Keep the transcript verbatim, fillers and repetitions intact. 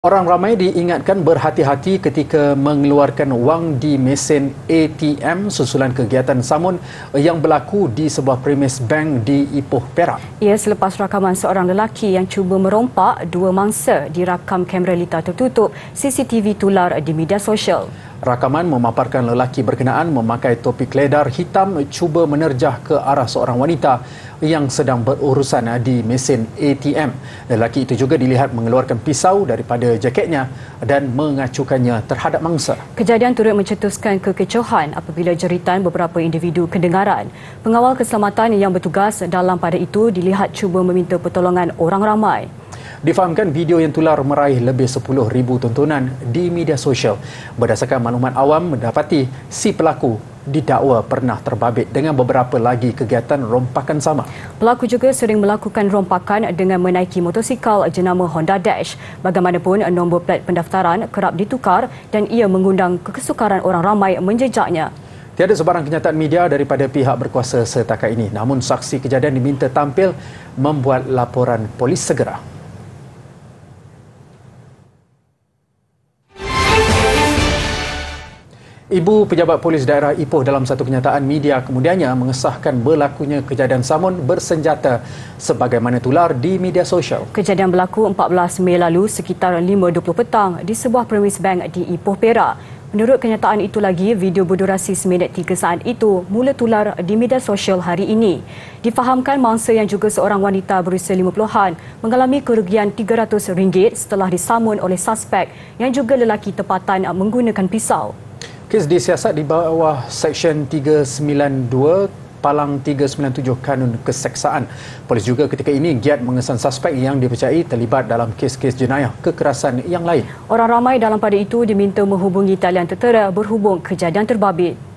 Orang ramai diingatkan berhati-hati ketika mengeluarkan wang di mesin A T M susulan kegiatan samun yang berlaku di sebuah premis bank di Ipoh, Perak. Ia selepas rakaman seorang lelaki yang cuba merompak dua mangsa dirakam kamera litar tertutup C C T V tular di media sosial. Rakaman memaparkan lelaki berkenaan memakai topi keledar hitam cuba menerjah ke arah seorang wanita yang sedang berurusan di mesin A T M. Lelaki itu juga dilihat mengeluarkan pisau daripada jaketnya dan mengacukannya terhadap mangsa. Kejadian turut mencetuskan kekecohan apabila jeritan beberapa individu kedengaran. Pengawal keselamatan yang bertugas dalam pada itu dilihat cuba meminta pertolongan orang ramai. Difahamkan video yang tular meraih lebih sepuluh ribu tontonan di media sosial. Berdasarkan maklumat awam mendapati si pelaku didakwa pernah terbabit dengan beberapa lagi kegiatan rompakan sama. Pelaku juga sering melakukan rompakan dengan menaiki motosikal jenama Honda Dash. Bagaimanapun, nombor plat pendaftaran kerap ditukar dan ia mengundang kesukaran orang ramai menjejaknya. Tiada sebarang kenyataan media daripada pihak berkuasa setakat ini. Namun saksi kejadian diminta tampil membuat laporan polis segera. Ibu Pejabat Polis Daerah Ipoh dalam satu kenyataan media kemudiannya mengesahkan berlakunya kejadian samun bersenjata sebagaimana tular di media sosial. Kejadian berlaku empat belas Mei lalu sekitar lima dua puluh petang di sebuah premis bank di Ipoh, Perak. Menurut kenyataan itu lagi, video berdurasi seminit tiga saat itu mula tular di media sosial hari ini. Difahamkan mangsa yang juga seorang wanita berusia lima puluhan mengalami kerugian tiga ratus ringgit setelah disamun oleh suspek yang juga lelaki tempatan menggunakan pisau. Kes disiasat di bawah Seksyen tiga sembilan dua Palang tiga sembilan tujuh Kanun Keseksaan. Polis juga ketika ini giat mengesan suspek yang dipercayai terlibat dalam kes-kes jenayah kekerasan yang lain. Orang ramai dalam pada itu diminta menghubungi talian tertera berhubung kejadian terbabit.